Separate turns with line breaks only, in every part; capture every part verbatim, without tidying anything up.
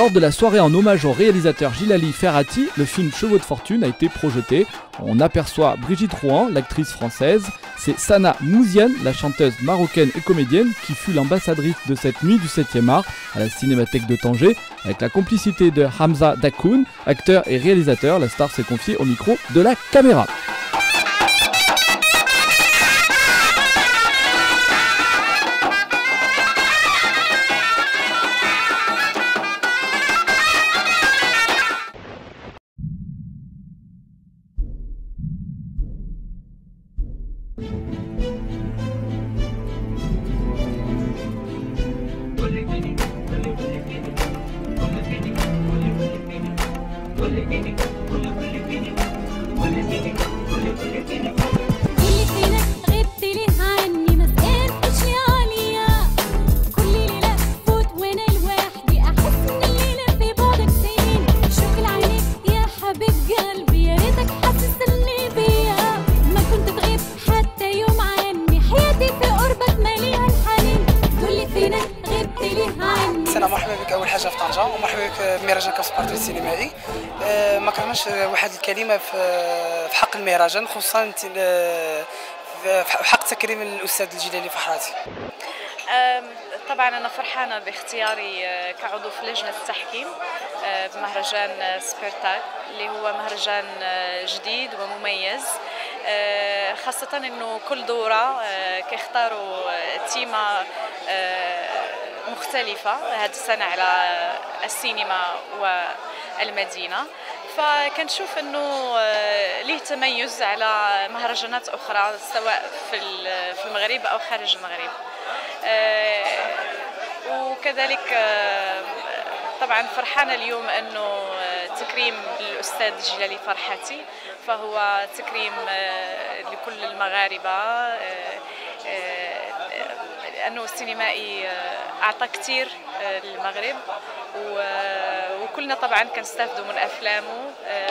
Lors de la soirée en hommage au réalisateur Djilali Ferhati, le film Chevaux de fortune a été projeté. On aperçoit Brigitte Rohan, l'actrice française. C'est Sana Mouziane, la chanteuse marocaine et comédienne, qui fut l'ambassadrice de cette nuit du septième art à la Cinémathèque de Tanger. Avec la complicité de Hamza Dakoun, acteur et réalisateur, la star s'est confiée au micro de la caméra.
سلام، مرحبا بك اول حاجه في طنجه، ومرحبا بك بمهرجان كاس بارتو السينمائي. ما كرهناش واحد الكلمه في حق المهرجان، خصوصا في حق تكريم الاستاذ الجلالي فرحاتي.
طبعا انا فرحانه باختياري كعضو في لجنه التحكيم بمهرجان سبيرتاك، اللي هو مهرجان جديد ومميز، خاصه انه كل دوره كيختاروا تيمه مختلفة هذه السنة على السينما والمدينة، فكنشوف انه ليه تميز على مهرجانات اخرى سواء في المغرب او خارج المغرب. وكذلك طبعا فرحانة اليوم انه تكريم الاستاذ جلالي فرحاتي، فهو تكريم لكل المغاربة، لأنه السينمائي أعطى كثير للمغرب، وكلنا طبعا كنستافدوا من أفلامه،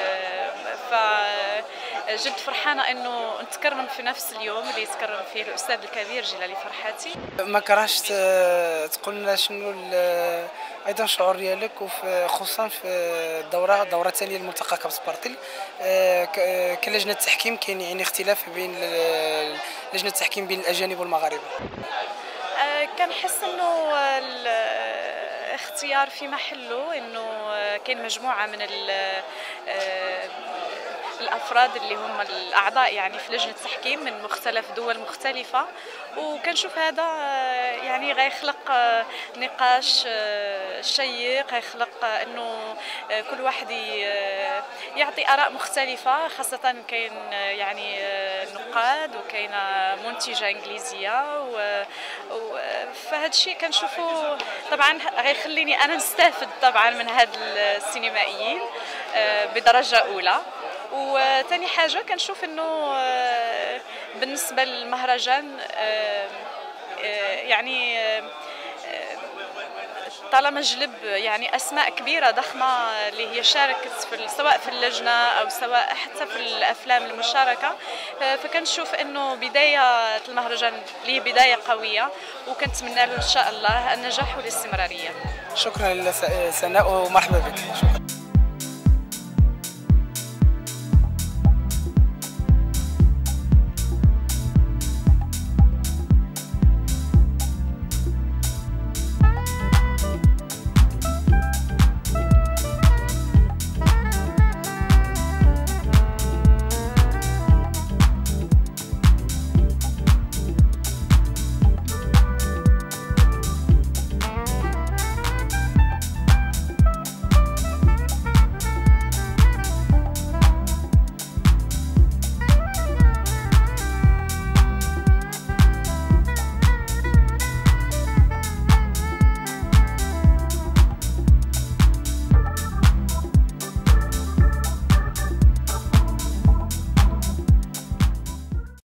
فجد فرحانة أنه نتكرم في نفس اليوم اللي يتكرم فيه الأستاذ الكبير جلالي فرحاتي.
ما كرهش تقول لنا شنو ايضا الشعور ديالك، وخصوصا في الدوره الدوره الثانيه لملتقى كاس بارتل كلجنه تحكيم، كاين يعني اختلاف بين لجنه التحكيم بين الاجانب والمغاربه.
كنحس انه الاختيار في محله، انه كاين مجموعه من الافراد اللي هم الاعضاء يعني في لجنه التحكيم من مختلف دول مختلفه، وكنشوف هذا يعني غيخلق نقاش شيق، غيخلق انه كل واحد يعطي اراء مختلفه، خاصه كاين يعني نقاد وكاين منتجه انجليزيه، فهذا الشيء كنشوفه طبعا غيخليني انا نستافد طبعا من هاد السينمائيين بدرجه اولى. وثاني حاجه كنشوف انه بالنسبه للمهرجان يعني طالما جلب يعني اسماء كبيره ضخمه اللي هي شاركت في سواء في اللجنه او سواء حتى في الافلام المشاركه، فكنشوف انه بدايه المهرجان ليه بدايه قويه، وكنتمنى له ان شاء الله النجاح والاستمراريه.
شكرا سناء ومرحبا بك. شكرا.